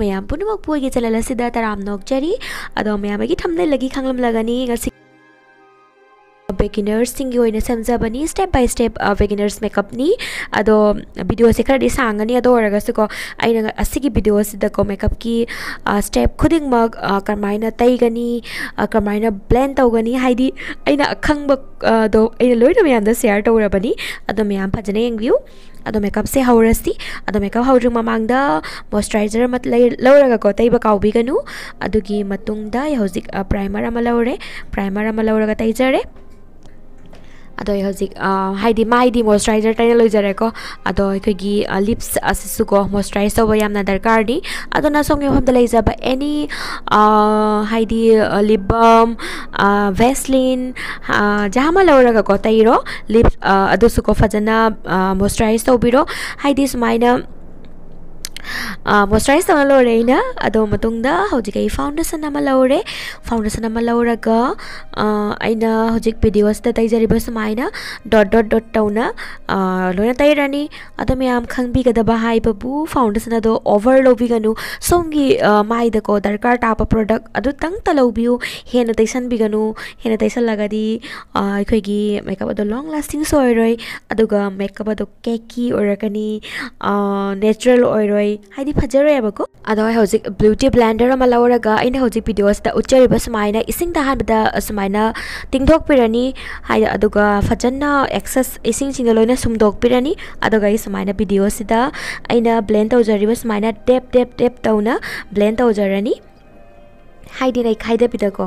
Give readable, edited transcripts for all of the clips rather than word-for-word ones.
ꯃꯌꯥꯝ ꯄꯨꯝꯅꯃꯛ ꯄꯣꯏꯒꯤ ꯆꯦꯅꯦꯜ ꯑꯁꯤꯗ ꯇꯔꯥꯝ ꯅꯣꯛꯆꯔꯤ ꯑꯗꯣ ꯃꯌꯥꯝꯒꯤ ꯊꯝꯅꯂꯒꯤ ꯈꯪꯂꯝꯂꯒꯅꯤ ꯉꯁꯤ beginners singi oina samjabani step by step beginners makeup ni ado video se khari sangani ado oraga se ko aina asigi video sida ko makeup ki step khuding mak kamaina taigani kamaina blend tawgani haidi aina akhangba do aina loina mayam da share tawrabani ado mayam phajana yengbiu ado makeup se haurasi ado makeup haudring mamangda moisturizer mat lauraga ko taiba kawbi ganu adugi matungda hojik primer ama lauraga taijare ado hojik haidi maidi moisturizer taina loijare ko ado khigi lips asisu ko moisturize tawa yamna darkar ni ado na somgi homda leijaba any haidi lip balm vaseline jahama lauraga ko tairo lips ado su ko fajana moisturize tawbiro haidi sumaina moisturize tawna loreina ado matungda hojik ai foundation ama lauraga aina hojik videos da taijariba sumaina dot tawna loina tairani ado mayam khangbi gadaba haibabu foundation ado over lobiganu somgi mai da ko darkar tapa product ado tang talaubiu hena taisan biganu hena taisan lagadi khoigi makeup ado long lasting soiroi aduga makeup ado cakey orakani natural oiroi haidi phajare abako ado hojik beauty blender ama lauraga aina hojik videos da uchariba sumaina ising da hanbada sumaina tingdok pirani haida aduga fajana excess ising singa loina sumdok pirani aduga I sumaina video sida aina blend tawjariba sumaina tap tawna blend tawjarani haidi nai khaida pidako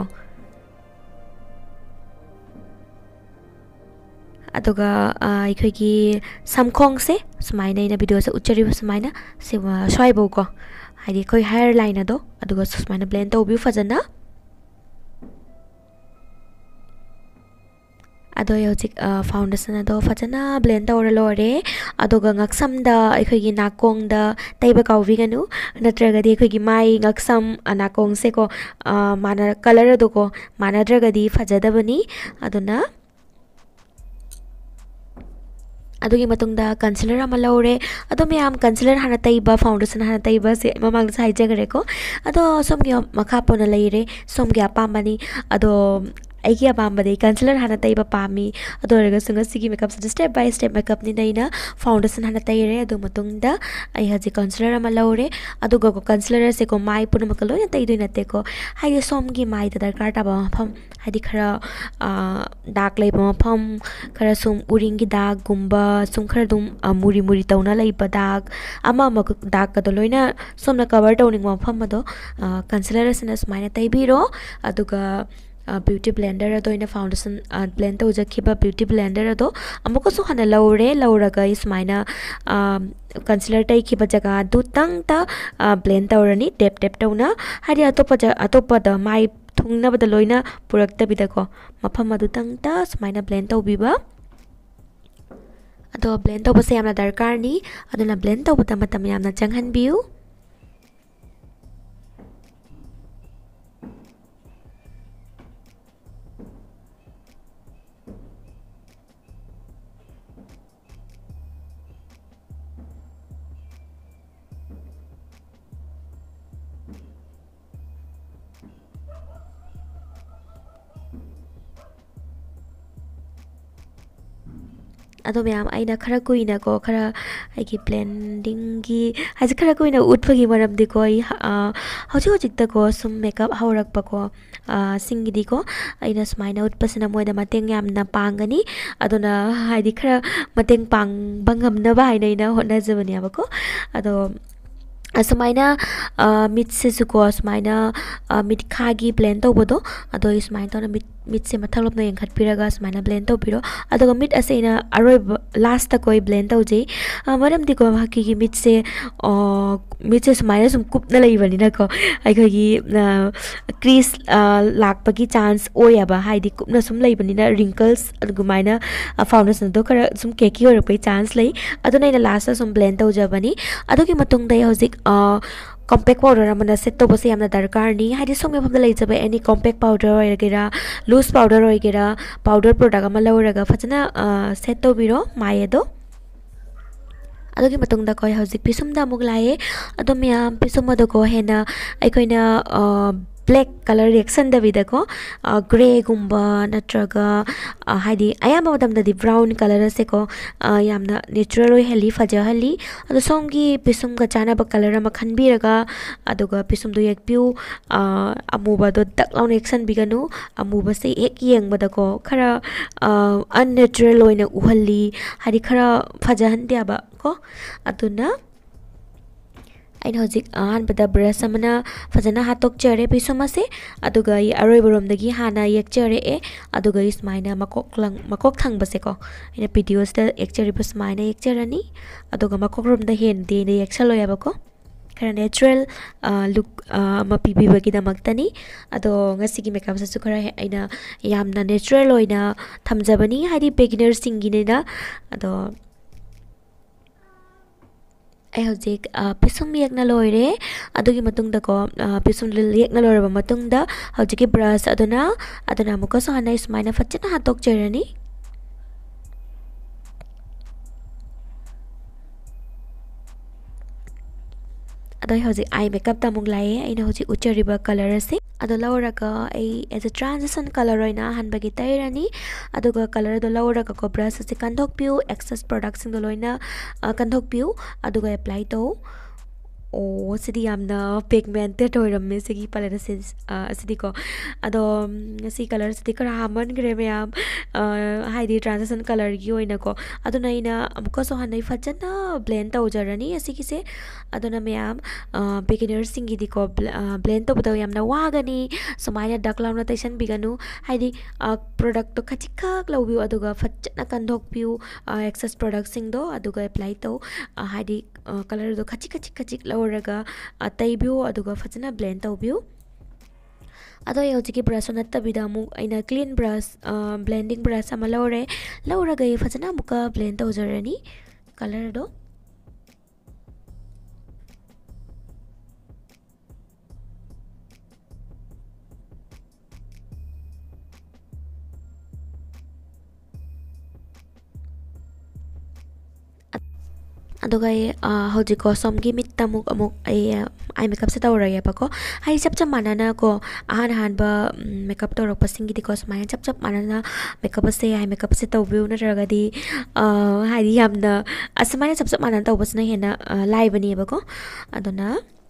aduga ikhoigi samkhong se sumaina ina video se uchariba sumaina se swaibo ko haidi khoi hairline ado aduga sumaina blend tawbiu fajana ado hojik foundation ado fajana blend tawra lore aduga ngaksam da ikhoigi nakong da taiba kawbi ganu natragadi ikhoigi mai ngaksam anakong se ko mana color ado ko manadragadi fajadabani aduna adugi matungda concealer ama laure ado mayam concealer hana taiba foundation hana taiba se mamang sai jagare ko ado somgi makha pona leire somgi apamani ado aigi apambade concealer hana taiba pami ado rega sunga sigi makeup step by step makeup ni naina foundation hana taire ado matungda ai haji concealer ama laure ado go concealer se ko mai puna makalo na tai doina te ko haide somgi mai da darkar ta ba pham haidi khara dark lei ba pham khara sum uringi dark gumba sum khara dum muri tauna lei ba dark ama dark ka do loina somna cover tawning ma pham ado concealer sena smaina tai biro aduga beauty blender ado ina foundation blend to jakhiba beauty blender ado amako so hana lauraga ismaina concealer tai khiba jaga du tang ta blend tawrani tap tawna hari atopa da mai thungna bada loina purakta bidako mafam adu tang ta smaina blend tawbiba ado blend tawba se yamna darkar ni aduna blend tawba matam yamna changhan biu ado mayam aina khara kuina ko khara aigi blending gi haji khara kuina utpagi maram di ko hojik ta ko sum makeup haurak pa ko singi di ko aina smaina utpasina moida mateng yamna pangani aduna haidi khara mateng pang bangam na ba haina ina honna jabani abako ado asmaina mit se suko asmaina mit khagi blend to bodo ado ismaina to na mit se mathalop na yengkhat piraga asmaina blend to biro ado mit aseina aroi last ta koi blend to je maram di ko haki gi mit se asmaina sum kup na lei bani na ko ai ko gi crease lak pa gi chance oya ba haidi kup na sum lei bani na wrinkles adu maina foundation do kara sum keki or pa chance lei ado na last sum blend to jabani ado gi matung dai hojik compact powder amana set to bose amna darkar ni haidi somge pham lai jabe any compact powder oigera loose powder oigera powder product ama lauraga fachana set to biro mai edo ꯑꯗꯨꯒꯤ ꯃꯇꯨꯡꯗ ꯀꯣ ꯍꯧꯖꯤꯛ ꯄꯤꯁꯨꯝꯗ ꯑꯃꯨꯛ ꯂꯥꯛꯑꯦ ꯑꯗꯣ ꯃꯌꯥꯝ ꯄꯤꯁꯨꯝ ꯑꯗꯣ ꯀꯣ ꯍꯦꯟꯅ ꯑꯩꯈꯣꯏꯅ black color ꯌꯦꯛꯁꯟꯗꯕꯤꯗ ꯀꯣ gray gumba natraga haidi ayamba matamdadi brown color ase ko yamna natural oi heli faja heli ado somgi pisum ga chana ba color ama khanbiraga aduga pisum do yekpiu amuba do dak lawn action biganu amuba se ek yengbada ko khara unnatural oina uhalli haidi khara faja handiaba ko aduna aina hojik ahanbada brush amana fajana hatok chere pisuma se aduga I aroi boromdagi hana yek chere e aduga ismaina makok thang base ko ina videos da yek chere bas maina yek cherani aduga makok romda hen de ne yek chaloya ba ko kara natural look ma pibi bagi da maktani ado ngasi gi makeup sa sukara aina yamna natural oina thamjabani haidi beginner singine da ado ai hojik pisum yekna loire adugi matungda ko pisum yekna loiraba matungda hojiki brush aduna muka so hana ismaina fachina hatok cherani ado hojik eye makeup ta mung lai aina hojik uchariba color ase ado lauraga ai as a transition color oina hanbagi tairani aduga color do lauraga ko brush ase kandhok piu excess products do loina kandhok piu aduga apply to oh sidi yamna pigmented oiramme sigi palera sidi ko ado si color sidi kara haman gre mayam haidi transition color gi oina ko aduna ina amuka so hanai fajana blend tawjarani asigi se aduna mayam beginner singi di ko blend to badaw yamna wagani sumaina dark lawn tation biganu haidi product to khachikak lawbiu aduga fajana kandhok piu excess product sing do aduga apply to haidi color do khachik lauraga taibiu aduga fajana blend tawbiu ado hojiki brush natabida mu aina clean brush blending brush ama lauraga fajana muka blend tawjarani color do aduga hojiko somgi mitta amuk ai makeup se tawraya bako hai chap manana ko ahan ba makeup tawrak pasingi di ko smaya chap manana makeup se ai makeup se tawbiu na ragadi hai yamna asmaya chap manana tawbasna hena live bani bako aduna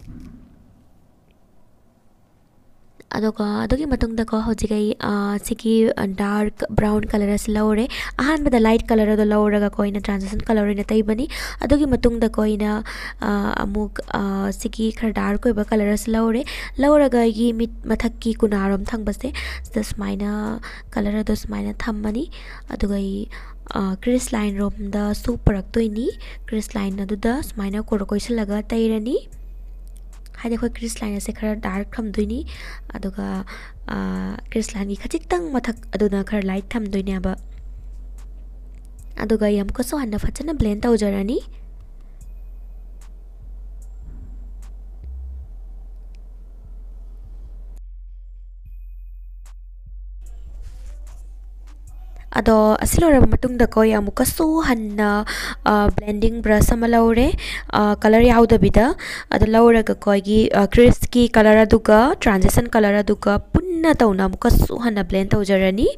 adoga adogi matungda ko hojigai siki dark brown color as laure ahan bada light color do lauraga ko ina transition color ina taibani adogi matungda ko ina amuk siki khar dark ko ba color as lauraga gi mit mathakki kunarom thangbase das maina color do smaina thammani adoga crease line rom da super toini crease line adu da smaina korokoisalaga tairani haide khoi crease line ase khara dark thamdoini aduga crease line gi khachitang mathak aduna khara light thamdoini aba aduga yam ko so hanna fachana blend tawjarani ado asilora matungda ko yamuka su hanna blending brush ama laure color yaudabida ado laura ga ko gi crease ki color aduga transition color aduga punna tawna muka su hanna blend tawjarani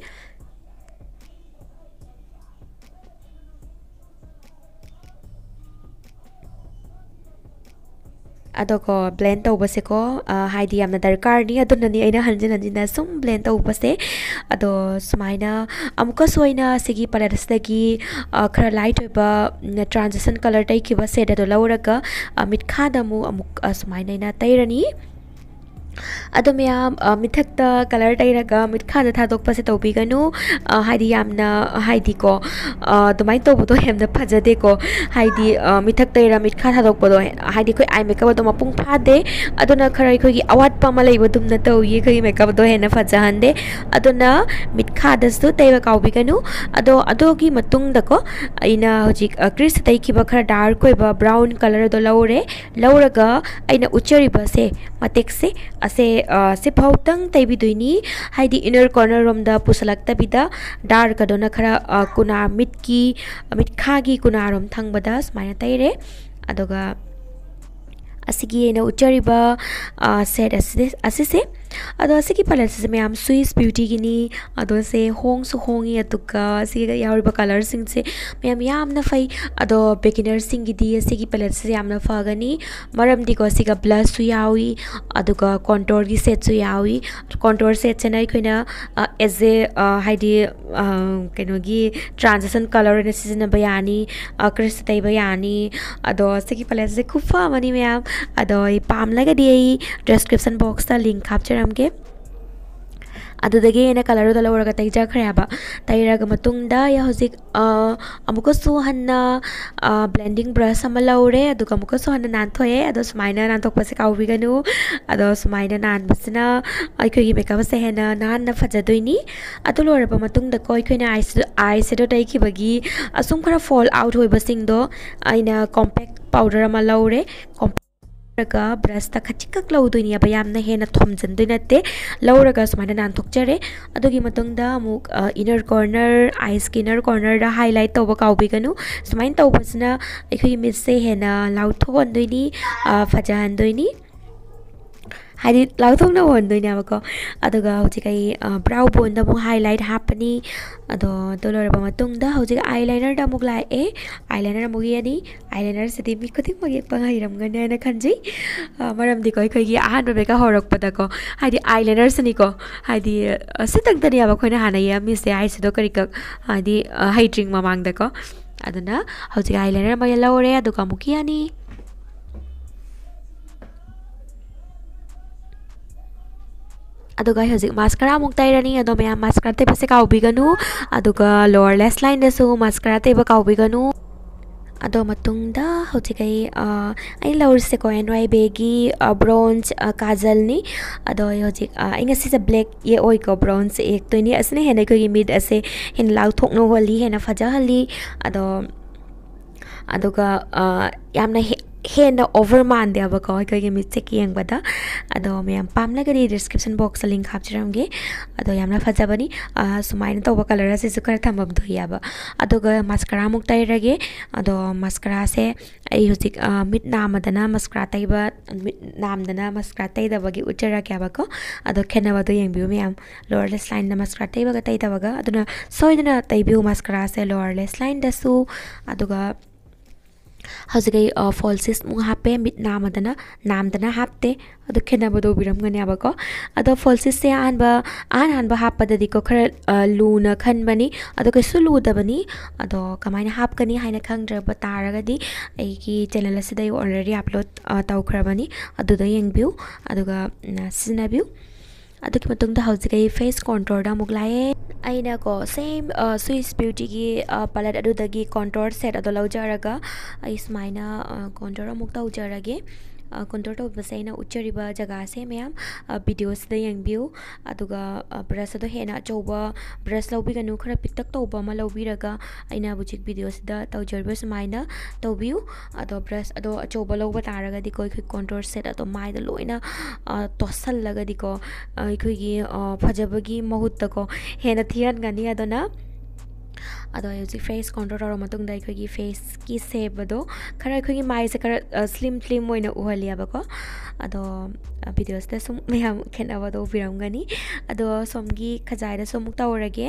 adoko blend tawbase ko haidi yamna darkar ni adunani aina hanjina sum blend tawbase ado sumaina amuka soina sigi paladasdagi khara light oiba transition color tai kiba shade do lauraga mitkha damu amuk sumaina ina tairani ado mya mithakta color tairaga mitkha da thadok pase tawbiganu haidi yamna haidi ko dumai tawbudo hemna phajade ko haidi mithak taira mitkha thadok bodo haidi koi eye makeup do mapung phade aduna khara khoi gi awat pa ma leibo dumna tawi khoi makeup do hena phajahande aduna ꯃꯈꯥꯗꯁꯨ ꯇꯩꯕ ꯀꯥꯎꯕꯤꯒꯅꯨ ꯑꯗꯣ ꯑꯗꯨꯒꯤ ꯃꯇꯨꯡꯗꯀꯣ ꯑꯩꯅ ꯍꯧꯖꯤꯛ ꯀ꯭ꯔꯤꯁ ꯇꯩꯈꯤꯕ ꯈꯔ dark ꯑꯣꯏꯕ brown ꯀꯂꯔꯗꯣ ꯂꯧꯔꯒ ꯑꯩꯅ ꯎꯠꯆꯔꯤꯕꯁꯦ ꯃꯇꯦꯛꯁꯦ ꯁꯤꯐꯥꯎꯇꯪ ꯇꯩꯕꯤꯗꯣꯏꯅꯤ ꯍꯥꯏꯗꯤ ꯏꯅꯔ ꯀꯣꯔꯅꯔ ꯔꯣꯝꯗ ꯄꯨꯁꯜꯂꯛꯇꯕꯤꯗ ꯗꯥꯔꯛ ꯑꯗꯨꯅ ꯈꯔ ꯀꯨꯅꯥ ꯃꯤꯠꯈꯥꯒꯤ ꯀꯨꯅꯥꯔꯣꯝ ꯊꯪꯕꯗ ꯁꯨꯃꯥꯏꯅ ꯇꯩꯔꯦ ꯑꯗꯨꯒ ꯑꯁꯤꯒꯤ ꯑꯩꯅ ꯎꯠꯆꯔꯤꯕ ꯁꯦꯠ ꯑꯁꯤꯁꯦ ꯑꯗꯣ ꯑꯁꯤꯒꯤ ꯄꯦꯂꯦꯠꯁꯦ ꯃꯌꯥꯝ ꯁ꯭ꯋꯤꯁ ꯕ꯭ꯌꯨꯇꯤꯒꯤꯅꯤ ꯑꯗꯣ ꯁꯦ ꯍꯣꯡꯁꯨ ꯍꯣꯡꯉꯤ ꯑꯗꯨꯒ ꯑꯁꯤꯒ ꯌꯥꯎꯔꯤꯕ ꯀꯂꯔꯁꯤꯡꯁꯦ ꯃꯌꯥꯝ ꯌꯥꯝꯅ ꯐꯩ ꯑꯗꯣ ꯕꯤꯒꯤꯅꯔꯁꯤꯡꯒꯤꯗꯤ ꯑꯁꯤꯒꯤ ꯄꯦꯂꯦꯠꯁꯦ ꯌꯥꯝꯅ ꯐꯒꯅꯤ ꯃꯔꯝꯗꯤꯀꯣ ꯑꯁꯤꯒ ꯕ꯭ꯂꯁꯁꯨ ꯌꯥꯎꯏ ꯑꯗꯨꯒ ꯀꯣꯟꯇꯣꯔꯒꯤ ꯁꯦꯠꯁꯨ ꯌꯥꯎꯏ ꯀꯣꯟꯇꯣꯔ ꯁꯦꯠꯁꯤꯅ ꯑꯩꯈꯣꯏꯅ ꯑꯦꯖ ꯑꯦ ꯍꯥꯏꯗꯤ ꯀꯩꯅꯣꯒꯤ ꯇ꯭ꯔꯥꯟꯖꯦꯛꯁꯟ ꯀꯂꯔ ꯑꯣꯏꯅ ꯁꯤꯖꯤꯟꯅꯕ ꯌꯥꯅꯤ ꯀ꯭ꯔꯤꯁ ꯇꯩꯕ ꯌꯥꯅꯤ ꯑꯗꯣ ꯑꯁꯤꯒꯤ ꯄꯦꯂꯦꯠꯁꯦ ꯈꯨꯐ ꯑꯃꯅꯤ ꯃꯌꯥꯝ ꯑꯗꯣ ꯑꯩ ꯄꯥꯝꯂꯒꯗꯤ ꯑꯩ ꯗꯤꯁꯀ꯭ꯔꯤꯞꯁꯟ ꯕꯣꯛꯁꯇ ꯂꯤꯡꯛ ꯍꯥꯞꯆꯔꯝꯒꯦ ꯑꯗꯨꯗꯒꯤ ꯑꯩꯅ ꯀꯂꯔꯗꯣ ꯂꯧꯔꯒ ꯇꯩꯖꯈ꯭ꯔꯦꯕ ꯇꯩꯔꯒ ꯃꯇꯨꯡꯗ ꯍꯧꯖꯤꯛ ꯑꯃꯨꯛꯀꯁꯨ ꯍꯟꯅ ꯕ꯭ꯂꯦꯟꯗꯤꯡ ꯕ꯭ꯔꯁ ꯑꯃ ꯂꯧꯔꯦ ꯑꯗꯨꯒ ꯑꯃꯨꯛꯀꯁꯨ ꯍꯟꯅ ꯅꯥꯟꯊꯣꯛꯑꯦ ꯑꯗꯣ ꯁꯨꯃꯥꯏꯅ ꯅꯥꯟꯊꯣꯛꯄꯁꯦ ꯀꯥꯎꯕꯤꯒꯅꯨ ꯑꯗꯣ ꯁꯨꯃꯥꯏꯅ ꯅꯥꯟꯕꯁꯤꯅ ꯑꯩꯈꯣꯏꯒꯤ ꯃꯦꯀꯞ ꯑꯁꯦ ꯍꯦꯟꯅ ꯅꯥꯟꯅ ꯐꯖꯗꯣꯏꯅꯤ ꯑꯗꯨ ꯂꯣꯏꯔꯕ ꯃꯇꯨꯡꯗꯀꯣ ꯑꯩꯈꯣꯏꯅ ꯑꯥꯏ ꯁꯦꯗꯣ ꯇꯩꯈꯤꯕꯒꯤ ꯑꯁꯨꯝ ꯈꯔ ꯐꯣꯜ ꯑꯥꯎꯠ ꯑꯣꯏꯕꯁꯤꯡꯗꯣ ꯑꯩꯅ ꯀꯣꯝꯄꯦꯛ ꯄꯥꯎꯗꯔ ꯑꯃ ꯂꯧꯔꯦ ꯕ꯭ꯔꯁꯇ ꯈꯖꯤꯛꯈꯛ ꯂꯧꯗꯣꯏꯅꯦꯕ ꯌꯥꯝꯅ ꯍꯦꯟꯅ ꯊꯣꯝꯖꯤꯟꯗꯣꯏ ꯅꯠꯇꯦ ꯂꯧꯔꯒ ꯁꯨꯃꯥꯏꯅ ꯅꯥꯟꯊꯣꯛꯆꯔꯦ ꯑꯗꯨꯒꯤ ꯃꯇꯨꯡꯗ ꯑꯃꯨꯛ ꯏꯅꯔ ꯀꯣꯔꯅꯔ ꯑꯥꯏꯁꯀꯤ ꯏꯅꯔ ꯀꯣꯔꯅꯔꯗ ꯍꯥꯏꯂꯥꯏꯠ ꯇꯧꯕ ꯀꯥꯎꯕꯤꯒꯅꯨ ꯁꯨꯃꯥꯏꯅ ꯇꯧꯕꯁꯤꯅ ꯑꯩꯈꯣꯏꯒꯤ ꯃꯤꯠꯁꯦ ꯍꯦꯟꯅ ꯂꯥꯎꯊꯣꯛꯍꯟꯗꯣꯏꯅꯤ ꯐꯖꯍꯟꯗꯣꯏꯅꯤ ꯍꯥꯏꯗꯤ ꯂꯥꯎꯊꯣꯛꯅ ꯎꯍꯟꯗꯣꯏꯅꯦꯕꯀꯣ ꯑꯗꯨꯒ ꯍꯧꯖꯤꯛ ꯑꯩ ꯕ꯭ꯔꯥꯎ ꯕꯣꯟꯗ ꯑꯃꯨꯛ ꯍꯥꯏꯂꯥꯏꯠ ꯍꯥꯞꯄꯅꯤ ꯑꯗꯣ ꯑꯗꯨ ꯂꯣꯏꯔꯕ ꯃꯇꯨꯡꯗ ꯍꯧꯖꯤꯛ ꯑꯥꯏꯂꯥꯏꯅꯔꯗ ꯑꯃꯨꯛ ꯂꯥꯛꯑꯦ ꯑꯥꯏꯂꯥꯏꯅꯔ ꯑꯃꯨꯛ ꯌꯦꯛꯑꯅꯤ ꯑꯥꯏꯂꯥꯏꯅꯔꯁꯤꯗꯤ ꯃꯤ ꯈꯨꯗꯤꯡꯃꯛ ꯌꯦꯛꯄ ꯍꯩꯔꯝꯒꯅꯤ ꯍꯥꯏꯅ ꯈꯟꯖꯩ ꯃꯔꯝꯗꯤꯀꯣ ꯑꯩꯈꯣꯏꯒꯤ ꯑꯍꯥꯟꯕ ꯃꯦꯀꯞ ꯍꯧꯔꯛꯄꯗꯀꯣ ꯍꯥꯏꯗꯤ ꯑꯥꯏꯂꯥꯏꯅꯔꯁꯤꯅꯤꯀꯣ ꯍꯥꯏꯗꯤ ꯁꯤꯇꯪꯇꯅꯦꯕ ꯑꯩꯈꯣꯏꯅ ꯍꯥꯟꯅ ꯌꯦꯛꯑꯝꯃꯤꯁꯦ ꯑꯥꯏꯁꯦꯗꯣ ꯀꯔꯤꯀꯛ ꯍꯥꯏꯗꯤ ꯍꯩꯇ꯭ꯔꯤꯉꯩ ꯃꯃꯥꯡꯗꯀꯣ ꯑꯗꯨꯅ ꯍꯧꯖꯤꯛ ꯑꯥꯏꯂꯥꯏꯅꯔ ꯑꯃ ꯂꯧꯔꯦ ꯑꯗꯨꯒ ꯑꯃꯨꯛ ꯌꯦꯛꯑꯅꯤ ꯑꯗꯨꯒ ꯍꯧꯖꯤꯛ ꯃꯥꯁꯀꯥꯔꯥ ꯑꯃꯨꯛ ꯇꯩꯔꯅꯤ ꯑꯗꯣ ꯃꯌꯥꯝ ꯃꯥꯁꯀꯥꯔꯥ ꯇꯩꯕꯁꯦ ꯀꯥꯎꯕꯤꯒꯅꯨ ꯑꯗꯨꯒ ꯂꯣꯋꯔ ꯂꯦꯁ ꯂꯥꯏꯟꯗꯁꯨ ꯃꯥꯁꯀꯥꯔꯥ ꯇꯩꯕ ꯀꯥꯎꯕꯤꯒꯅꯨ ꯑꯗꯣ ꯃꯇꯨꯡꯗ ꯍꯧꯖꯤꯛ ꯑꯩ ꯂꯧꯔꯤꯁꯦꯀꯣ ꯑꯦꯟ ꯋꯥꯏ ꯕꯦꯒꯤ ꯕ꯭ꯔꯣꯟꯖ ꯀꯥꯖꯜꯅꯤ ꯑꯗꯣ ꯑꯩ ꯍꯧꯖꯤꯛ ꯑꯩ ꯉꯁꯤꯁꯦ ꯕ꯭ꯂꯦꯛ ꯌꯦꯛꯑꯣꯏꯀꯣ ꯕ꯭ꯔꯥꯎꯟꯁꯦ ꯌꯦꯛꯇꯣꯏꯅꯤ ꯑꯁꯤꯅ ꯍꯦꯟꯅ ꯑꯩꯈꯣꯏꯒꯤ ꯃꯤꯠ ꯑꯁꯦ ꯍꯦꯟꯅ ꯂꯥꯎꯊꯣꯛꯅ ꯎꯍꯜꯂꯤ ꯍꯦꯟꯅ ꯐꯖꯍꯜꯂꯤ ꯑꯗꯣ ꯑꯗꯨꯒ ꯌꯥꯝꯅ ꯍꯦꯟꯅ ꯑꯣꯚꯔ ꯃꯥꯟꯗꯦꯕꯀꯣ ꯑꯩꯈꯣꯏꯒꯤ ꯃꯤꯠꯁꯦ ꯌꯦꯡꯕꯗ ꯑꯗꯣ ꯃꯌꯥꯝ ꯄꯥꯝꯂꯒꯗꯤ ꯗꯤꯁꯀ꯭ꯔꯤꯞꯁꯟ ꯕꯣꯛꯁꯇ ꯂꯤꯡꯛ ꯍꯥꯞꯆꯔꯝꯒꯦ ꯑꯗꯣ ꯌꯥꯝꯅ ꯐꯖꯕꯅꯤ ꯁꯨꯃꯥꯏꯅ ꯇꯧꯕ ꯀꯂꯔ ꯑꯁꯤꯁꯨ ꯈꯔ ꯊꯝꯐꯝ ꯊꯣꯛꯏꯕ ꯑꯗꯨꯒ ꯃꯥꯁꯀꯥꯔꯥ ꯑꯃꯨꯛ ꯇꯩꯔꯒꯦ ꯑꯗꯣ ꯃꯥꯁꯀꯥꯔꯥꯁꯦ ꯑꯩ ꯍꯧꯖꯤꯛ ꯃꯤꯠ ꯅꯥꯝꯃꯗꯅ ꯃꯥꯁꯀꯥꯔꯥ ꯇꯩꯕ ꯃꯤꯠ ꯅꯥꯝꯗꯅ ꯃꯥꯁꯀꯥꯔꯥ ꯇꯩꯗꯕꯒꯤ ꯎꯠꯆꯔꯛꯀꯦꯕꯀꯣ ꯑꯗꯣ ꯈꯦꯠꯅꯕꯗꯣ ꯌꯦꯡꯕꯤꯌꯨ ꯃꯌꯥꯝ ꯂꯣꯋꯔ ꯂꯦꯁ ꯂꯥꯏꯟꯗ ꯃꯥꯁꯀꯥꯔꯥ ꯇꯩꯕꯒ ꯇꯩꯗꯕꯒ ꯑꯗꯨꯅ ꯁꯣꯏꯗꯅ ꯇꯩꯕꯤꯌꯨ ꯃꯥꯁꯀꯥꯔꯥꯁꯦ ꯂꯣꯋꯔ ꯂꯦꯁ ꯂꯥꯏꯟꯗꯁꯨ ꯑꯗꯨꯒ ꯍꯧꯖꯤꯛ ꯑꯩ ꯐꯣꯜꯁꯤꯁꯃꯨꯛ ꯍꯥꯞꯄꯦ ꯃꯤꯠ ꯅꯥꯝꯗꯅ ꯍꯥꯞꯇꯦ ꯑꯗꯨ ꯈꯦꯠꯅꯕꯗꯣ ꯎꯕꯤꯔꯝꯒꯅꯦꯕꯀꯣ ꯑꯗꯣ ꯐꯣꯜꯁꯤꯁꯁꯦ ꯑꯍꯥꯟꯕ ꯍꯥꯞꯄꯗꯗꯤꯀꯣ ꯈꯔ ꯂꯨꯅ ꯈꯟꯕꯅꯤ ꯑꯗꯣ ꯀꯩꯁꯨ ꯂꯨꯗꯕꯅꯤ ꯑꯗꯣ ꯀꯃꯥꯏꯅ ꯍꯥꯞꯀꯅꯤ ꯍꯥꯏꯅ ꯈꯪꯗ꯭ꯔꯕ ꯇꯥꯔꯒꯗꯤ ꯑꯩꯒꯤ ꯆꯦꯅꯦꯜ ꯑꯁꯤꯗ ꯑꯩ ꯑꯣꯜꯔꯦꯗꯤ ꯑꯞꯂꯣꯗ ꯇꯧꯈ꯭ꯔꯕꯅꯤ ꯑꯗꯨꯗ ꯌꯦꯡꯕꯤꯌꯨ ꯑꯗꯨꯒ ꯁꯤꯖꯤꯟꯅꯕꯤꯌꯨ ꯑꯗꯨꯒꯤ ꯃꯇꯨꯡꯗ ꯍꯧꯖꯤꯛ ꯑꯩ ꯐꯦꯁ ꯀꯣꯟꯇꯣꯔꯗ ꯑꯃꯨꯛ ꯂꯥꯛꯑꯦ ꯑꯩꯅꯀꯣ ꯁꯦꯝ ꯁ꯭ꯋꯤꯁ ꯕ꯭ꯌꯨꯇꯤꯒꯤ ꯄꯦꯂꯦꯠ ꯑꯗꯨꯗꯒꯤ ꯀꯣꯟꯇꯣꯔ ꯁꯦꯠ ꯑꯗꯣ ꯂꯧꯖꯔꯒ ꯑꯩ ꯁꯨꯃꯥꯏꯅ ꯀꯣꯟꯇꯣꯔ ꯑꯃꯨꯛ ꯇꯧꯖꯔꯒꯦ ꯀꯣꯟꯇꯣꯔ ꯇꯧꯕꯁꯦ ꯑꯩꯅ ꯎꯠꯆꯔꯤꯕ ꯖꯒꯥꯁꯦ ꯃꯌꯥꯝ ꯚꯤꯗꯤꯑꯣꯁꯤꯗ ꯌꯦꯡꯕꯤꯌꯨ ꯑꯗꯨꯒ ꯕ꯭ꯔꯁ ꯑꯗꯣ ꯍꯦꯟꯅ ꯑꯆꯧꯕ ꯕ꯭ꯔꯁ ꯂꯧꯕꯤꯒꯅꯨ ꯈꯔ ꯄꯤꯛꯇꯛ ꯇꯧꯕ ꯑꯃ ꯂꯧꯕꯤꯔꯒ ꯑꯩꯅ ꯍꯧꯖꯤꯛ ꯚꯤꯗꯤꯑꯣꯁꯤꯗ ꯇꯧꯖꯔꯤꯕ ꯁꯨꯃꯥꯏꯅ ꯇꯧꯕꯤꯌꯨ ꯑꯗꯣ ꯕ꯭ꯔꯁ ꯑꯗꯣ ꯑꯆꯧꯕ ꯂꯧꯕ ꯇꯥꯔꯒꯗꯤꯀꯣ ꯑꯩꯈꯣꯏ ꯀꯣꯟꯇꯣꯔ ꯁꯦꯠ ꯑꯗꯣ ꯃꯥꯏꯗ ꯂꯣꯏꯅ ꯇꯣꯠꯁꯜꯂꯒꯗꯤꯀꯣ ꯑꯩꯈꯣꯏꯒꯤ ꯐꯖꯕꯒꯤ ꯃꯍꯨꯠꯇꯀꯣ ꯍꯦꯟꯅ ꯊꯤꯍꯟꯒꯅꯤ ꯑꯗꯨꯅ ꯑꯗꯣ ꯑꯩ ꯍꯧꯖꯤꯛ ꯐꯦꯁ ꯀꯣꯟꯇꯣꯔ ꯇꯧꯔ ꯃꯇꯨꯡꯗ ꯑꯩꯈꯣꯏꯒꯤ ꯐꯦꯁꯀꯤ ꯁꯦꯞ ꯑꯗꯣ ꯈꯔ ꯑꯩꯈꯣꯏꯒꯤ ꯃꯥꯏꯁꯦ ꯈꯔ ꯁ꯭ꯂꯤꯝ ꯑꯣꯏꯅ ꯎꯍꯜꯂꯦꯕꯀꯣ ꯑꯗꯣ ꯚꯤꯗꯤꯑꯣꯁꯤꯗ ꯁꯨꯝ ꯃꯌꯥꯝ ꯈꯦꯠꯅꯕꯗꯣ ꯎꯕꯤꯔꯝꯒꯅꯤ ꯑꯗꯣ ꯁꯣꯝꯒꯤ ꯈꯖꯥꯏꯗꯁꯨ ꯑꯃꯨꯛ ꯇꯧꯔꯒꯦ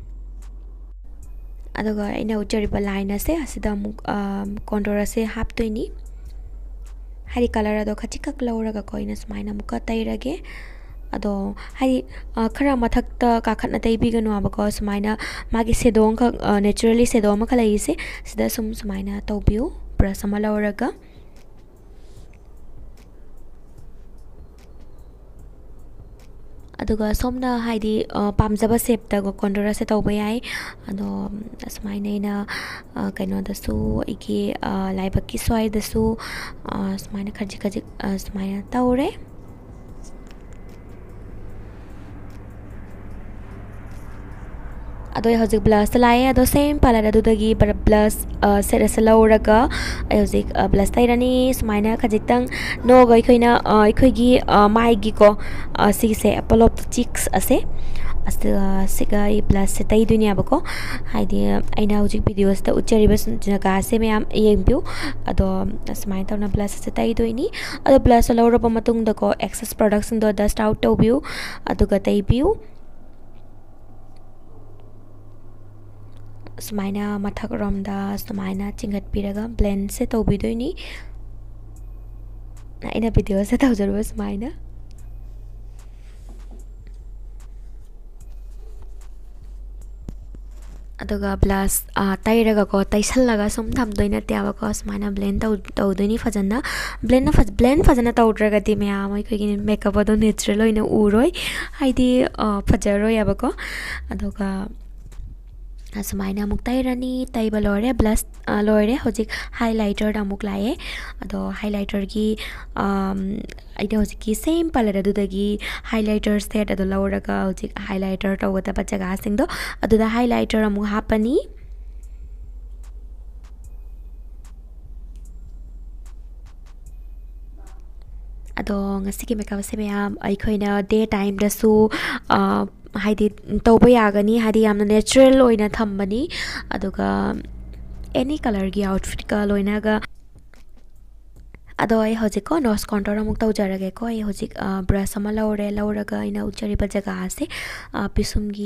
ꯑꯗꯨꯒ ꯑꯩꯅ ꯎꯠꯆꯔꯤꯕ ꯂꯥꯏꯟ ꯑꯁꯦ ꯑꯁꯤꯗ ꯑꯃꯨꯛ ꯀꯣꯟꯇꯣꯔ ꯑꯁꯦ ꯍꯥꯞꯇꯣꯏꯅꯤ ꯍꯥꯏꯗꯤ ꯀꯂꯔ ꯑꯗꯣ ꯈꯖꯤꯛꯈꯛ ꯂꯧꯔꯒꯀꯣ ꯑꯩꯅ ꯁꯨꯃꯥꯏꯅ ꯑꯃꯨꯛꯀ ꯇꯩꯔꯒꯦ ꯑꯗꯣ ꯍꯥꯏꯗꯤ ꯈꯔ ꯃꯊꯛꯇ ꯀꯥꯈꯠꯅ ꯇꯩꯕꯤꯒꯅꯨꯕꯀꯣ ꯁꯨꯃꯥꯏꯅ ꯃꯥꯒꯤ ꯁꯦꯗꯣ ꯑꯃꯈꯛ ꯅꯦꯆꯔꯦꯂꯤ ꯁꯦꯗꯣ ꯑꯃꯈꯛ ꯂꯩꯔꯤꯁꯦ ꯁꯤꯗ ꯁꯨꯃꯥꯏꯅ ꯇꯧꯕꯤꯌꯨ ꯕ꯭ꯔꯁ ꯑꯃ ꯂꯧꯔꯒ ꯑꯗꯨꯒ ꯁꯣꯝꯅ ꯍꯥꯏꯗꯤ ꯄꯥꯝꯖꯕ ꯁꯦꯞꯇ ꯀꯣꯟꯇꯣꯔ ꯑꯁꯦ ꯇꯧꯕ ꯌꯥꯏ ꯑꯗꯣ ꯑꯁꯨꯃꯥꯏꯅ ꯑꯩꯅ ꯀꯩꯅꯣꯗꯁꯨ ꯑꯩꯒꯤ ꯂꯥꯏꯕꯛꯀꯤ ꯁ꯭ꯋꯥꯏꯗꯁꯨ ꯁꯨꯃꯥꯏꯅ ꯈꯖꯤꯛ ꯁꯨꯃꯥꯏꯅ ꯇꯧꯔꯦ ꯑꯗꯣ ꯑꯩ ꯍꯧꯖꯤꯛ ꯕ꯭ꯂꯁꯇ ꯂꯥꯛꯑꯦ ꯑꯗꯣ ꯁꯦꯝ ꯄꯥꯂꯔ ꯑꯗꯨꯗꯒꯤ ꯕ꯭ꯂꯁ ꯁꯦꯠ ꯑꯁꯤ ꯂꯧꯔꯒ ꯑꯩ ꯍꯧꯖꯤꯛ ꯕ꯭ꯂꯁ ꯇꯩꯔꯅꯤ ꯁꯨꯃꯥꯏꯅ ꯈꯖꯤꯛꯇꯪ ꯅꯣꯛꯑꯒ ꯑꯩꯈꯣꯏꯅ ꯑꯩꯈꯣꯏꯒꯤ ꯃꯥꯏꯒꯤꯀꯣ ꯁꯤꯒꯤꯁꯦ ꯑꯦꯄꯜ ꯑꯣꯐ ꯗ ꯆꯤꯛꯁ ꯑꯁꯦ ꯁꯤꯒ ꯑꯩ ꯕ꯭ꯂꯁꯁꯦ ꯇꯩꯗꯣꯏꯅꯦꯕꯀꯣ ꯍꯥꯏꯗꯤ ꯑꯩꯅ ꯍꯧꯖꯤꯛ ꯚꯤꯗꯤꯑꯣꯁꯤꯗ ꯎꯠꯆꯔꯤꯕ ꯖꯒꯥꯁꯦ ꯃꯌꯥꯝ ꯌꯦꯡꯕꯤꯌꯨ ꯑꯗꯣ ꯁꯨꯃꯥꯏꯅ ꯇꯧꯅ ꯕ꯭ꯂꯁ ꯑꯁꯦ ꯇꯩꯗꯣꯏꯅꯤ ꯑꯗꯣ ꯕ꯭ꯂꯁꯁꯦ ꯂꯧꯔꯕ ꯃꯇꯨꯡꯗꯀꯣ ꯑꯦꯛꯁꯦꯁ ꯄ꯭ꯔꯗꯛꯁꯤꯡꯗꯣ ꯗꯁꯠ ꯑꯥꯎꯠ ꯇꯧꯕꯤꯌꯨ ꯑꯗꯨꯒ ꯇꯩꯕꯤꯌꯨ ꯁꯨꯃꯥꯏꯅ ꯃꯊꯛꯔꯣꯝꯗ ꯁꯨꯃꯥꯏꯅ ꯆꯤꯡꯈꯠꯄꯤꯔꯒ ꯕ꯭ꯂꯦꯟꯁꯦ ꯇꯧꯕꯤꯗꯣꯏꯅꯤ ꯑꯩꯅ ꯚꯤꯗꯤꯑꯣꯁꯦ ꯇꯧꯖꯔꯨꯕ ꯁꯨꯃꯥꯏꯅ ꯑꯗꯨꯒ ꯕ꯭ꯂꯁ ꯇꯩꯔꯒꯀꯣ ꯇꯩꯁꯜꯂꯒ ꯁꯨꯝ ꯊꯝꯗꯣꯏ ꯅꯠꯇꯦꯕꯀꯣ ꯁꯨꯃꯥꯏꯅ ꯕ꯭ꯂꯦꯟ ꯇꯧꯗꯣꯏꯅꯤ ꯐꯖꯅ ꯕ꯭ꯂꯦꯟ ꯐꯖꯅ ꯇꯧꯗ꯭ꯔꯒꯗꯤ ꯃꯌꯥꯝ ꯑꯩꯈꯣꯏꯒꯤ ꯃꯦꯀꯞ ꯑꯗꯣ ꯅꯦꯆꯔꯦꯜ ꯑꯣꯏꯅ ꯎꯔꯣꯏ ꯍꯥꯏꯗꯤ ꯐꯖꯔꯣꯏꯑꯕꯀꯣ ꯑꯗꯨꯒ ꯁꯨꯃꯥꯏꯅ ꯑꯃꯨꯛ ꯇꯩꯔꯅꯤ ꯇꯩꯕ ꯂꯣꯏꯔꯦ ꯕ꯭ꯂꯁ ꯂꯣꯏꯔꯦ ꯍꯧꯖꯤꯛ ꯍꯥꯏꯂꯥꯏꯇꯔꯗ ꯑꯃꯨꯛ ꯂꯥꯛꯑꯦ ꯑꯗꯣ ꯍꯥꯏꯂꯥꯏꯇꯔꯒꯤ ꯑꯩꯅ ꯍꯧꯖꯤꯛꯀꯤ ꯁꯦꯝ ꯄꯥꯂꯔ ꯑꯗꯨꯗꯒꯤ ꯍꯥꯏꯂꯥꯏꯇꯔ ꯁꯦꯠ ꯑꯗꯨ ꯂꯧꯔꯒ ꯍꯧꯖꯤꯛ ꯍꯥꯏꯂꯥꯏꯇꯔ ꯇꯧꯒꯗꯕ ꯖꯒꯥꯁꯤꯡꯗꯣ ꯑꯗꯨꯗ ꯍꯥꯏꯂꯥꯏꯇꯔ ꯑꯃꯨꯛ ꯍꯥꯞꯄꯅꯤ ꯑꯗꯣ ꯉꯁꯤꯒꯤ ꯃꯦꯀꯞꯁꯦ ꯃꯌꯥꯝ ꯑꯩꯈꯣꯏꯅ ꯗꯦ ꯇꯥꯏꯝꯗꯁꯨ ꯍꯥꯏꯗꯤ ꯇꯧꯕ ꯌꯥꯒꯅꯤ ꯍꯥꯏꯗꯤ ꯌꯥꯝꯅ ꯅꯦꯆꯔꯦꯜ ꯑꯣꯏꯅ ꯊꯝꯕꯅꯤ ꯑꯗꯨꯒ ꯑꯦꯅꯤ ꯀꯂꯔꯒꯤ ꯑꯥꯎꯠꯐꯤꯠꯀ ꯂꯣꯏꯅꯒ ꯑꯗꯣ ꯑꯩ ꯍꯧꯖꯤꯛꯀꯣ ꯅꯣꯁ ꯀꯣꯟꯇꯣꯔ ꯑꯃꯨꯛ ꯇꯧꯖꯔꯒꯦꯀꯣ ꯑꯩ ꯍꯧꯖꯤꯛ ꯕ꯭ꯔꯁ ꯑꯃ ꯂꯧꯔꯒ ꯑꯩꯅ ꯎꯠꯆꯔꯤꯕ ꯖꯒꯥꯁꯦ ꯄꯤꯁꯨꯝꯒꯤ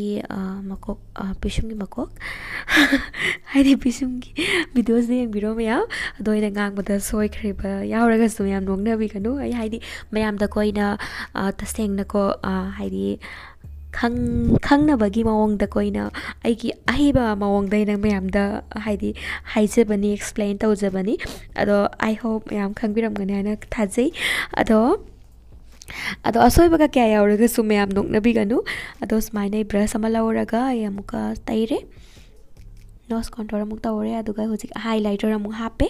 ꯃꯀꯣꯛ ꯍꯥꯏꯗꯤ ꯄꯤꯁꯨꯝꯒꯤ ꯚꯤꯗꯤꯑꯣꯁꯦ ꯌꯦꯡꯕꯤꯔꯣ ꯃꯌꯥꯝ ꯑꯗꯣ ꯑꯩꯅ ꯉꯥꯡꯕꯗ ꯁꯣꯏꯈ꯭ꯔꯤꯕ ꯌꯥꯎꯔꯒꯁꯨ ꯃꯌꯥꯝ ꯅꯣꯛꯅꯕꯤꯒꯅꯨ ꯑꯩ ꯍꯥꯏꯗꯤ ꯃꯌꯥꯝꯗꯀꯣ ꯑꯩꯅ ꯇꯁꯦꯡꯅꯀꯣ ꯍꯥꯏꯗꯤ ꯈꯪꯅꯕꯒꯤ ꯃꯑꯣꯡꯗꯀꯣ ꯑꯩꯅ ꯑꯩꯒꯤ ꯑꯍꯩꯕ ꯃꯑꯣꯡꯗ ꯑꯩꯅ ꯃꯌꯥꯝꯗ ꯍꯥꯏꯗꯤ ꯍꯥꯏꯖꯕꯅꯤ ꯑꯦꯛꯁꯄ꯭ꯂꯦꯟ ꯇꯧꯖꯕꯅꯤ ꯑꯗꯣ ꯑꯥꯏ ꯍꯣꯞ ꯃꯌꯥꯝ ꯈꯪꯕꯤꯔꯝꯒꯅꯤ ꯍꯥꯏꯅ ꯊꯥꯖꯩ ꯑꯗꯣ ꯑꯁꯣꯏꯕꯒ ꯀꯌꯥ ꯌꯥꯎꯔꯒꯁꯨ ꯃꯌꯥꯝ ꯅꯣꯛꯅꯕꯤꯒꯅꯨ ꯑꯗꯣ ꯁꯨꯃꯥꯏꯅ ꯑꯩ ꯕ꯭ꯔꯁ ꯑꯃ ꯂꯧꯔꯒ ꯑꯩ ꯑꯃꯨꯛꯀ ꯇꯩꯔꯦ ꯅꯣꯁ ꯀꯣꯟꯇꯣꯔ ꯑꯃꯨꯛ ꯇꯧꯔꯦ ꯑꯗꯨꯒ ꯍꯧꯖꯤꯛ ꯍꯥꯏꯂꯥꯏꯇꯔ ꯑꯃꯨꯛ ꯍꯥꯞꯄꯦ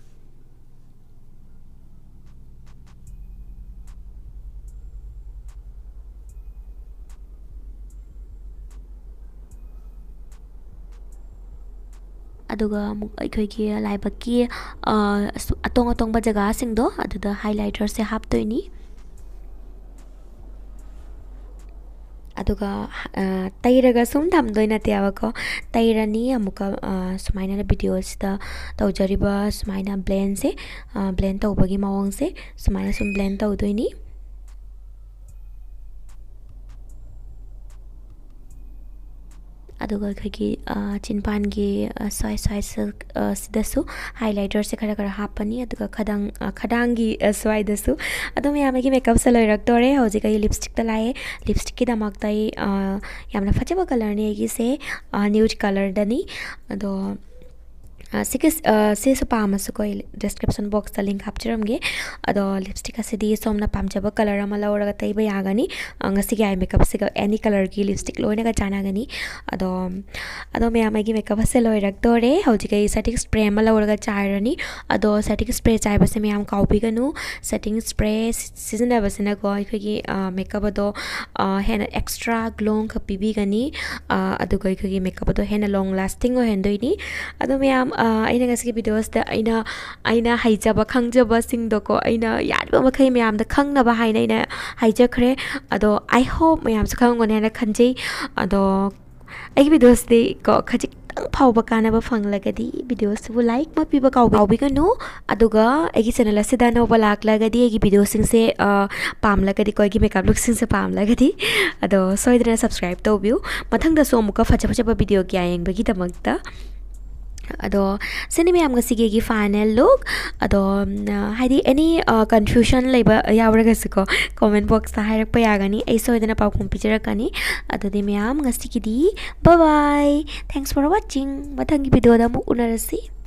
ꯑꯗꯨꯒ ꯑꯃꯨꯛ ꯑꯩꯈꯣꯏꯒꯤ ꯂꯥꯏꯕꯛꯀꯤ ꯑꯇꯣꯡ ꯑꯇꯣꯡꯕ ꯖꯒꯥꯁꯤꯡꯗꯣ ꯑꯗꯨꯗ ꯍꯥꯏꯂꯥꯏꯇꯔꯁꯦ ꯍꯥꯞꯇꯣꯏꯅꯤ ꯑꯗꯨꯒ ꯇꯩꯔꯒ ꯁꯨꯝ ꯊꯝꯗꯣꯏ ꯅꯠꯇꯦꯕꯀꯣ ꯇꯩꯔꯅꯤ ꯑꯃꯨꯛꯀ ꯁꯨꯃꯥꯏꯅ ꯚꯤꯗꯤꯑꯣꯁꯤꯗ ꯇꯧꯖꯔꯤꯕ ꯁꯨꯃꯥꯏꯅ ꯕ꯭ꯂꯦꯟꯁꯦ ꯕ꯭ꯂꯦꯟ ꯇꯧꯕꯒꯤ ꯃꯑꯣꯡꯁꯦ ꯁꯨꯃꯥꯏꯅ ꯁꯨꯝ ꯕ꯭ꯂꯦꯟ ꯇꯧꯗꯣꯏꯅꯤ ꯑꯗꯨꯒ ꯑꯩꯈꯣꯏꯒꯤ ꯆꯤꯟꯄꯥꯟꯒꯤ ꯁꯤꯗꯁꯨ ꯍꯥꯏꯂꯥꯏꯇꯔꯁꯦ ꯈꯔ ꯍꯥꯞꯄꯅꯤ ꯑꯗꯨꯒ ꯈꯗꯥꯡꯒꯤ ꯁ꯭ꯋꯥꯏꯗꯁꯨ ꯑꯗꯣ ꯃꯌꯥꯝ ꯑꯩꯒꯤ ꯃꯦꯀꯞꯁꯦ ꯂꯣꯏꯔꯛꯇꯣꯔꯦ ꯍꯧꯖꯤꯛ ꯑꯩ ꯂꯤꯞꯁꯇꯤꯛꯇ ꯂꯥꯛꯑꯦ ꯂꯤꯞꯁꯇꯤꯛꯀꯤꯗꯃꯛꯇ ꯑꯩ ꯌꯥꯝꯅ ꯐꯖꯕ ꯀꯂꯔꯅꯤ ꯑꯩꯒꯤꯁꯦ ꯅ꯭ꯌꯨꯠ ꯀꯂꯔꯗꯅꯤ ꯑꯗꯣ ꯁꯤꯁꯨ ꯄꯥꯝꯃꯁꯨꯀꯣ ꯑꯩ ꯗꯤꯁꯀ꯭ꯔꯤꯞꯁꯟ ꯕꯣꯛꯁꯇ ꯂꯤꯡꯛ ꯍꯥꯞꯆꯔꯝꯒꯦ ꯑꯗꯣ ꯂꯤꯞꯁꯇꯤꯛ ꯑꯁꯤꯗꯤ ꯁꯣꯝꯅ ꯄꯥꯝꯖꯕ ꯀꯂꯔ ꯑꯃ ꯂꯧꯔꯒ ꯇꯩꯕ ꯌꯥꯒꯅꯤ ꯉꯁꯤꯒꯤ ꯑꯥꯏ ꯃꯦꯀꯞꯁꯤꯒ ꯑꯦꯅꯤ ꯀꯂꯔꯒꯤ ꯂꯤꯞꯁꯇꯤꯛ ꯂꯣꯏꯅꯒ ꯆꯥꯟꯅꯒꯅꯤ ꯑꯗꯣ ꯃꯌꯥꯝ ꯑꯩꯒꯤ ꯃꯦꯀꯞ ꯑꯁꯦ ꯂꯣꯏꯔꯛꯇꯣꯔꯦ ꯍꯧꯖꯤꯛ ꯑꯩ ꯁꯦꯇꯤꯡ ꯁ꯭ꯄ꯭ꯔꯦ ꯑꯃ ꯂꯧꯔꯒ ꯆꯥꯏꯔꯅꯤ ꯑꯗꯣ ꯁꯦꯇꯤꯡ ꯁ꯭ꯄ꯭ꯔꯦ ꯆꯥꯏꯕꯁꯦ ꯃꯌꯥꯝ ꯀꯥꯎꯕꯤꯒꯅꯨ ꯁꯦꯇꯤꯡ ꯁ꯭ꯄ꯭ꯔꯦ ꯁꯤꯖꯤꯟꯅꯕꯁꯤꯅꯀꯣ ꯑꯩꯈꯣꯏꯒꯤ ꯃꯦꯀꯞ ꯑꯗꯣ ꯍꯦꯟꯅ ꯑꯦꯛꯁꯇ꯭ꯔꯥ ꯒ꯭ꯂꯣ ꯑꯃꯈꯛ ꯄꯤꯕꯤꯒꯅꯤ ꯑꯗꯨꯒ ꯑꯩꯈꯣꯏꯒꯤ ꯃꯦꯀꯞ ꯑꯗꯣ ꯍꯦꯟꯅ ꯂꯣꯡ ꯂꯥꯁꯇꯤꯡ ꯑꯣꯏꯍꯟꯗꯣꯏꯅꯤ ꯑꯗꯣ ꯃꯌꯥꯝ ꯑꯩꯅ ꯉꯁꯤꯒꯤ ꯚꯤꯗꯤꯑꯣꯁꯤꯗ ꯑꯩꯅ ꯍꯩꯖꯕ ꯈꯪꯖꯕꯁꯤꯡꯗꯣꯀꯣ ꯑꯩꯅ ꯌꯥꯔꯤꯕ ꯃꯈꯩ ꯃꯌꯥꯝꯗ ꯈꯪꯅꯕ ꯍꯥꯏꯅ ꯑꯩꯅ ꯍꯥꯏꯖꯈ꯭ꯔꯦ ꯑꯗꯣ ꯑꯥꯏ ꯍꯣꯞ ꯃꯌꯥꯝꯁꯨ ꯈꯪꯒꯅꯤ ꯍꯥꯏꯅ ꯈꯟꯖꯩ ꯑꯗꯣ ꯑꯩꯒꯤ ꯚꯤꯗꯤꯑꯣꯁꯤꯗꯤ ꯀꯣ ꯈꯖꯤꯛꯇꯪ ꯐꯥꯎꯕ ꯀꯥꯟꯅꯕ ꯐꯪꯂꯒꯗꯤ ꯚꯤꯗꯤꯑꯣꯁꯤꯕꯨ ꯂꯥꯏꯛ ꯑꯃ ꯄꯤꯕ ꯀꯥꯎꯕꯤꯒꯅꯨ ꯑꯗꯨꯒ ꯑꯩꯒꯤ ꯆꯦꯅꯦꯜ ꯑꯁꯤꯗ ꯑꯅꯧꯕ ꯂꯥꯛꯂꯒꯗꯤ ꯑꯩꯒꯤ ꯚꯤꯗꯤꯑꯣꯁꯤꯡꯁꯦ ꯄꯥꯝꯂꯒꯗꯤꯀꯣ ꯑꯩꯒꯤ ꯃꯦꯀꯞ ꯂꯨꯛꯁꯤꯡꯁꯦ ꯄꯥꯝꯂꯒꯗꯤ ꯑꯗꯣ ꯁꯣꯏꯗꯅ ꯁꯕꯁꯀ꯭ꯔꯥꯏꯕ ꯇꯧꯕꯤꯌꯨ ꯃꯊꯪꯗꯁꯨ ꯑꯃꯨꯛꯀ ꯐꯖ ꯚꯤꯗꯤꯑꯣ ꯀꯌꯥ ꯌꯦꯡꯕꯒꯤꯗꯃꯛꯇ ꯑꯗꯣ ꯁꯤꯅꯤ ꯃꯌꯥꯝ ꯉꯁꯤꯒꯤ ꯐꯥꯏꯅꯦꯜ ꯂꯨꯛ ꯑꯗꯣ ꯍꯥꯏꯗꯤ ꯑꯦꯅꯤ ꯀꯟꯐ꯭ꯌꯨಷꯟ ꯂꯩꯕ ꯌꯥꯎꯔꯒꯁꯨꯀꯣ ꯀꯣꯃꯦꯟ ꯕꯣꯛꯁꯇ ꯍꯥꯏꯔꯛꯄ ꯌꯥꯒꯅꯤ ꯑꯩ ꯁꯣꯏꯗꯅ ꯄꯥꯎꯈꯨꯝ ꯄꯤꯖꯔꯛꯀꯅꯤ ꯑꯗꯨꯗꯤ ꯃꯌꯥꯝ ꯉꯁꯤꯒꯤꯗꯤ bye bye thanks for watching ꯃꯊꯪꯒꯤ ꯚꯤꯗꯤꯑꯣꯗ ꯑꯃꯨꯛ ꯎꯅꯔꯁꯤ